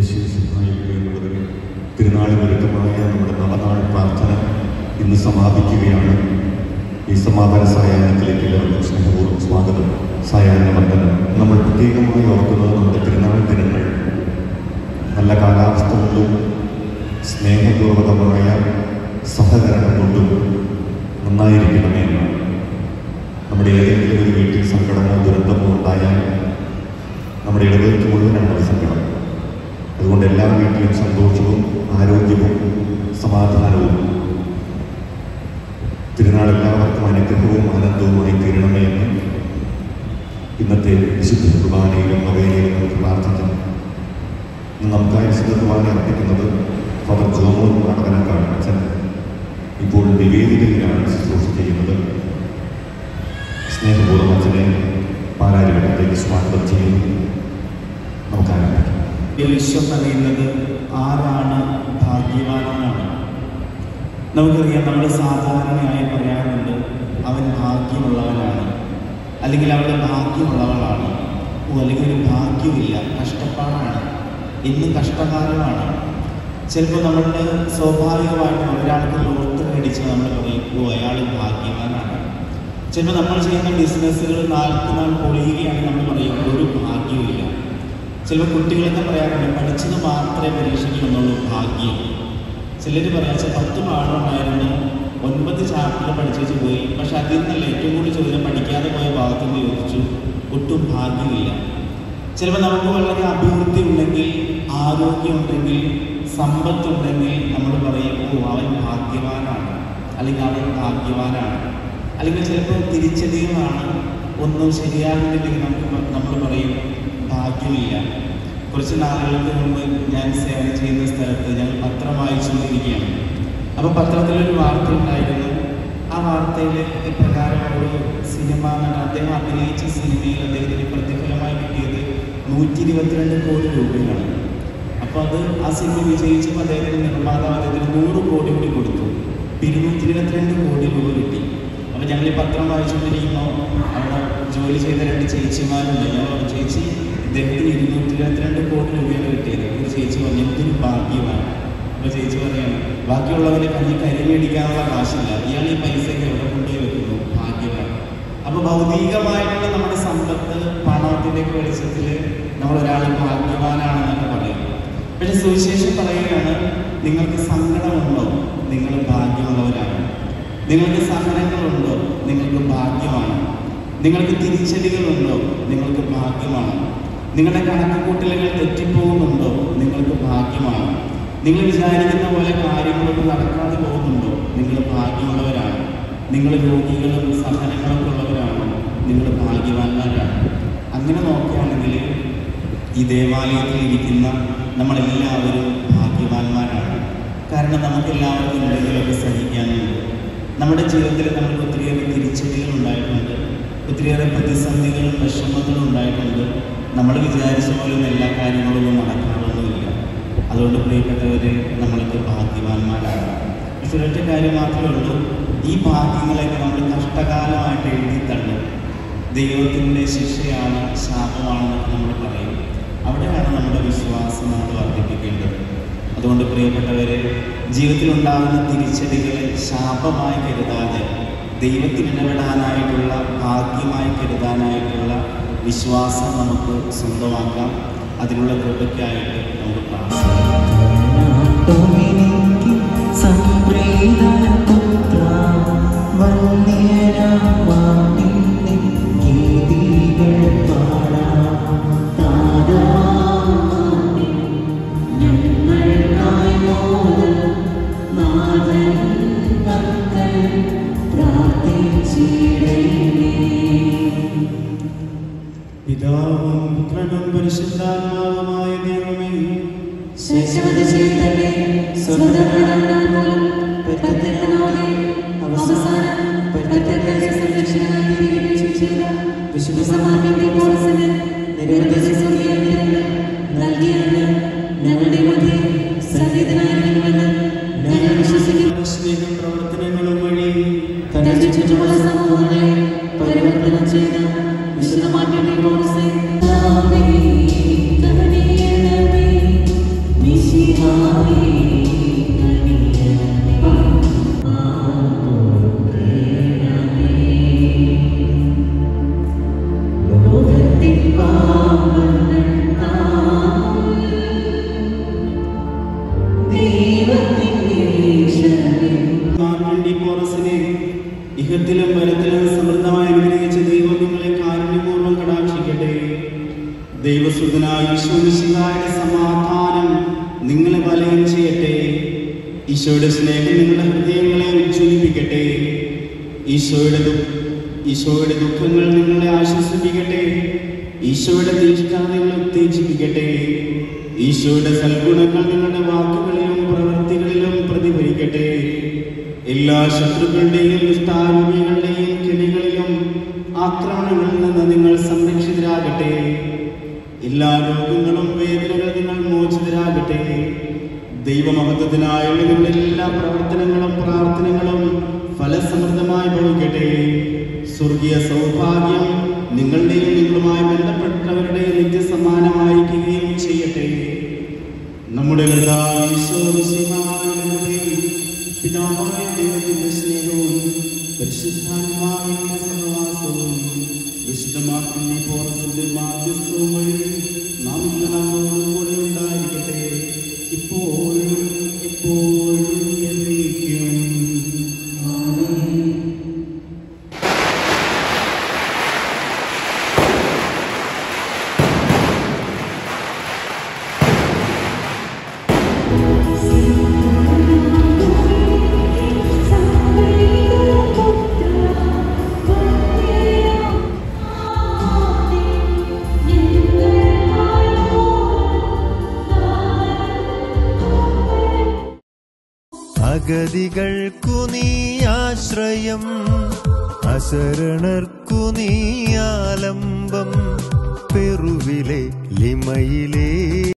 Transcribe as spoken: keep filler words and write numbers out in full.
വിശേഷിപ്പായിരിക്കുന്നവർ തിരുനാളിനൊരുക്കമായ നമ്മുടെ നവനാൾ പ്രാർത്ഥന ഇന്ന് സമാപിക്കുകയാണ്. ഈ സമാപന സായാഹ്നത്തിലേക്ക് എല്ലാവർക്കും സ്നേഹപൂർവ്വം സ്വാഗതം. സായാഹ്ന വന്ദനം. നമ്മൾ പ്രത്യേകമായി ഓർക്കുന്നത് നമ്മുടെ തിരുനാൾ ദിനങ്ങൾ നല്ല കാലാവസ്ഥ കൊണ്ടും സ്നേഹപൂർവകമായ സഹകരണം കൊണ്ടും നന്നായിരിക്കണമേ എന്നാണ്. നമ്മുടെ ഏതെങ്കിലും ഒരു വീട്ടിൽ സങ്കടമോ ദുരന്തമോ ഉണ്ടായാൽ നമ്മുടെ ഇടവേക്ക് മുഴുവനാണ് അത് സങ്കടം. അതുകൊണ്ട് എല്ലാ വീട്ടിലും സന്തോഷവും ആരോഗ്യവും സമാധാനവും തിരുനാൾ എല്ലാവർക്കും അനുഗ്രഹവും ആനന്ദവുമായി തീരണമേ എന്ന് ഇന്നത്തെ വിശുദ്ധ കുർബാനയിലും നൊവേനയിലും നമുക്ക് പ്രാർത്ഥിക്കാം. ഇന്ന് നമുക്കായി വിശുദ്ധ കുർബാന അർപ്പിക്കുന്നത് ഫാദർ ജോമോൻ നാടകനക്കാട് അച്ഛൻ ഇപ്പോൾ നിവേദികയിലാണ് ശുശ്രൂഷ ചെയ്യുന്നത്. സ്നേഹപൂർവ്വം അച്ഛനെ പാലാരിവട്ടത്തേക്ക് സ്വാഗതം ചെയ്യുന്നു. നമുക്ക് ആരംഭിക്കാം. വിശ്വം അറിയുന്നത് ആരാണ് ഭാഗ്യവാനാണ്. നമുക്കറിയാം, നമ്മൾ സാധാരണയായി പറയാറുണ്ട് അവൻ ഭാഗ്യമുള്ളവനാണ്, അല്ലെങ്കിൽ അവളുടെ ഭാഗ്യമുള്ളവളാണ്, ഓ അല്ലെങ്കിൽ ഒരു ഭാഗ്യമില്ല, കഷ്ടപ്പാടാണ്, ഇന്നും കഷ്ടകാലമാണ്. ചിലപ്പോൾ നമ്മളുടെ സ്വാഭാവികമായിട്ടും ഒരാൾക്ക് ലോട്ടറി അടിച്ച് നമ്മൾ പറയും ഓ അയാൾ ഭാഗ്യവാനാണ്. ചിലപ്പോൾ നമ്മൾ ചെയ്യുന്ന ബിസിനസ്സുകൾ നാൾക്ക് നാൾ പൊളിയുകയാണെങ്കിൽ നമ്മൾ പറയും ഒരു ഭാഗ്യമില്ല. ചിലപ്പോൾ കുട്ടികളൊക്കെ പറയാറുണ്ട് പഠിച്ചത് മാത്രമേ പരീക്ഷയ്ക്ക് വന്നുള്ളൂ ഭാഗ്യം. ചിലർ പറയാം പത്ത് പാടുണ്ടായിരുന്നു, ഒൻപത് ചാപ്റ്റർ പഠിച്ചു വെച്ച് പോയി, പക്ഷെ അതിൽ നിന്നല്ല ഏറ്റവും കൂടുതൽ ചോദ്യം പഠിക്കാതെ പോയ ഭാഗത്തുനിന്ന് ചോദിച്ചു, ഒട്ടും ഭാഗ്യമില്ല. ചിലപ്പോൾ നമുക്ക് വളരെ അഭിവൃദ്ധി ഉണ്ടെങ്കിൽ, ആരോഗ്യമുണ്ടെങ്കിൽ, സമ്പത്തുണ്ടെങ്കിൽ നമ്മൾ പറയും ഓ അവൻ ഭാഗ്യവാനാണ്, അല്ലെങ്കിൽ അവൻ ഭാഗ്യവാനാണ്. അല്ലെങ്കിൽ ചിലപ്പോൾ തിരിച്ചടികളാണ്, ഒന്നും ശരിയാകുന്നില്ലെങ്കിൽ നമുക്ക് നമ്മൾ പറയും ഭാഗ്യമില്ല. കുറച്ച് നാളുകൾക്ക് മുമ്പ് ഞാൻ സേവനം ചെയ്യുന്ന സ്ഥലത്ത് ഞങ്ങൾ പത്രം വായിച്ചുകൊണ്ടിരിക്കുകയാണ്. അപ്പോൾ പത്രത്തിലൊരു വാർത്ത ഉണ്ടായിരുന്നു. ആ വാർത്തയിൽ ഇപ്രകാരം ഒരു സിനിമ നടൻ അദ്ദേഹം അഭിനയിച്ച സിനിമയിൽ അദ്ദേഹത്തിന് പ്രതിഫലമായി കിട്ടിയത് നൂറ്റി ഇരുപത്തിരണ്ട് കോടി രൂപയാണ്. അപ്പോൾ അത് ആ സിനിമ വിജയിച്ചപ്പോൾ അദ്ദേഹത്തിന് നിർമ്മാതാവ് അദ്ദേഹത്തിന് നൂറ് കോടി കൂടി കൊടുത്തു. ഇരുന്നൂറ്റി ഇരുപത്തിരണ്ട് കോടി രൂപ കിട്ടി. അപ്പോൾ ഞങ്ങൾ ഈ പത്രം വായിച്ചുകൊണ്ടിരിക്കുമ്പോൾ അവിടെ ജോലി ചെയ്ത രണ്ട് ചേച്ചിമാരുണ്ട്. ഞങ്ങൾ ചേച്ചി ഇദ്ദേഹത്തിന് ഇരുന്നൂറ്റി ഇരുപത്തിരണ്ട് കോടി രൂപയാണ് കിട്ടിയത്. ഒരു ചേച്ചി പറഞ്ഞു എന്തൊരു ഭാഗ്യമാണ്. അപ്പോൾ ചേച്ചി പറയാണ് ബാക്കിയുള്ളവരെ കഞ്ഞി കരി മേടിക്കാനുള്ള കാശില്ല, ഇയാൾ ഈ പൈസയ്ക്ക് എവിടെ കൊണ്ടുപോയി വെക്കുന്നു, ഭാഗ്യമാണ്. അപ്പോൾ ഭൗതികമായിട്ടുള്ള നമ്മുടെ സമ്പത്ത് പണത്തിൻ്റെയൊക്കെ വെളിച്ചത്തിൽ നമ്മളൊരാൾ ഭാഗ്യവാനാണെന്നൊക്കെ പറയും. പക്ഷെ സുവിശേഷം പറയുകയാണ് നിങ്ങൾക്ക് സങ്കടമുണ്ടോ, നിങ്ങൾ ഭാഗ്യമുള്ളവരാണ്. നിങ്ങൾക്ക് സഹനങ്ങളുണ്ടോ, നിങ്ങൾക്ക് ഭാഗ്യമാണ്. നിങ്ങൾക്ക് തിരിച്ചടികളുണ്ടോ, നിങ്ങൾക്ക് ഭാഗ്യമാണ്. നിങ്ങളുടെ കണക്കുകൂട്ടലുകൾ തെറ്റിപ്പോകുന്നുണ്ടോ, നിങ്ങൾക്ക് ഭാഗ്യമാണ്. നിങ്ങൾ വിചാരിക്കുന്ന പോലെ കാര്യങ്ങളൊന്നും നടക്കാതെ പോകുന്നുണ്ടോ, നിങ്ങൾ ഭാഗ്യമുള്ളവരാണ്. നിങ്ങൾ രോഗികളും സഹനങ്ങളൊക്കെ ഉള്ളവരാണ്, നിങ്ങൾ ഭാഗ്യവാന്മാരാണ്. അങ്ങനെ നോക്കുകയാണെങ്കിൽ ഈ ദേവാലയത്തിൽ ഇരിക്കുന്ന നമ്മളെല്ലാവരും ഭാഗ്യവാന്മാരാണ്. കാരണം നമുക്കെല്ലാവർക്കും എന്തെങ്കിലുമൊക്കെ സഹിക്കാനുണ്ട്. നമ്മുടെ ജീവിതത്തിൽ നമുക്ക് ഒത്തിരിയേറെ തിരിച്ചടികൾ ഉണ്ടായിട്ടുണ്ട്, ഒത്തിരിയേറെ പ്രതിസന്ധികളും വിഷമങ്ങളും ഉണ്ടായിട്ടുണ്ട്. നമ്മൾ വിചാരിച്ച പോലും എല്ലാ കാര്യങ്ങളൊന്നും നടക്കാറൊന്നുമില്ല. അതുകൊണ്ട് പ്രിയപ്പെട്ടവരെ നമ്മളൊക്കെ ഭാഗ്യവാന്മാരാണ്. പക്ഷെ ഒരൊറ്റ കാര്യം മാത്രമേ ഉള്ളൂ, ഈ ഭാഗ്യങ്ങളൊക്കെ നമ്മൾ കഷ്ടകാലമായിട്ട് എഴുതി തള്ളും. ദൈവത്തിൻ്റെ ശിക്ഷയാണ്, ശാപമാണെന്നൊക്കെ നമ്മൾ പറയും. അവിടെയാണ് നമ്മുടെ വിശ്വാസം നമ്മൾ വർദ്ധിപ്പിക്കേണ്ടത്. അതുകൊണ്ട് പ്രിയപ്പെട്ടവരെ ജീവിതത്തിലുണ്ടാകുന്ന തിരിച്ചടികളെ ശാപമായി കരുതാതെ ദൈവത്തിന് ഇടപെടാനായിട്ടുള്ള ഭാഗ്യമായി കരുതാനായിട്ടുള്ള വിശ്വാസം നമുക്ക് സ്വന്തമാക്കാം. അതിനുള്ള കൃപയ്ക്കായിട്ട് നമുക്ക് പ്രാർത്ഥിക്കാം. പിതാവും പുത്രനും പരിശുദ്ധാത്മാവുമായ ദൈവമേ, സ്നേഹ പ്രവർത്തനങ്ങളും വഴി പരിവർത്തനം ചെയ്ത വിശുദ്ധ സുതനായ ഈശോയുടെ സമാധാനം നിങ്ങളെ വലയം ചെയ്യട്ടെ. ഈശോയുടെ സ്നേഹം നിങ്ങളുടെ ഹൃദയങ്ങളെ ഉജ്ജ്വലിപ്പിക്കട്ടെ. ഈശോയുടെ ഈശോയുടെ ദുഃഖങ്ങൾ നിങ്ങളെ ആശ്വസിപ്പിക്കട്ടെ. ഈശോയുടെ തീഷ്ണത നിങ്ങളെ ഉത്തേജിപ്പിക്കട്ടെ. ഈശോയുടെ സൽഗുണങ്ങൾ നിങ്ങളുടെ വാക്കുകളിലും പ്രവൃത്തികളിലും പ്രതിഫലിക്കട്ടെ. എല്ലാ ശത്രുക്കളുടെയും ദുഷ്ടാരൂപികളുടെയും കെണികളിലും ആക്രമണങ്ങളിൽ നിന്ന് നിങ്ങൾ സംരക്ഷിതരാകട്ടെ. എല്ലാ രോഗങ്ങളും വേദനകളിൽ നിങ്ങൾ മോചിതരാകട്ടെ. ദൈവമഹത്വത്തിനായുള്ള നിങ്ങളുടെ എല്ലാ പ്രവർത്തനങ്ങളും പ്രാർത്ഥനകളും ഫലസമൃദ്ധമായി ഭവിക്കട്ടെ. സ്വർഗീയ സൗഭാഗ്യം നിങ്ങളുടെയും നിങ്ങളുമായി ബന്ധപ്പെട്ടവരുടെ നിത്യസമാനമായിരിക്കുകയും ചെയ്യട്ടെ. നമ്മുടെ പിതാവായ ദൈവത്തിന്റെ സ്നേഹവും പരിശുദ്ധാത്മാവിന്റെ സഹവാസവും വിശുദ്ധമാക്കുന്ന പോറത്തിന്റെ മാധ്യസ്ഥവും വഴി നാം നമ്മളോടും കൂടെ ഉണ്ടായിരിക്കട്ടെ, ഇപ്പോഴും എപ്പോഴും എന്നേക്കും. അഗതികൾക്കു നീ ആശ്രയം, അശരണർക്കു നീ ആലംബം, പെറുവിലെ ലിമയിലേ